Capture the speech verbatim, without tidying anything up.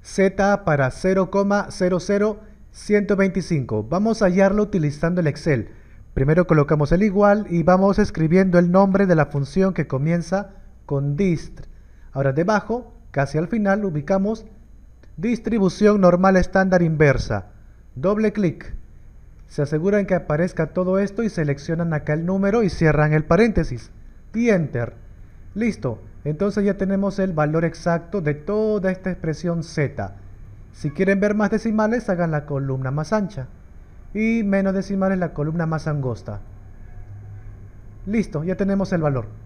Z para cero coma cero cero ciento veinticinco. Vamos a hallarlo utilizando el Excel. Primero colocamos el igual y vamos escribiendo el nombre de la función que comienza con dist. Ahora debajo, casi al final, ubicamos distribución normal estándar inversa. Doble clic. Se aseguran que aparezca todo esto y seleccionan acá el número y cierran el paréntesis. Y Enter. Listo. Entonces ya tenemos el valor exacto de toda esta expresión z. Si quieren ver más decimales, hagan la columna más ancha. Y menos decimales, la columna más angosta. Listo, ya tenemos el valor.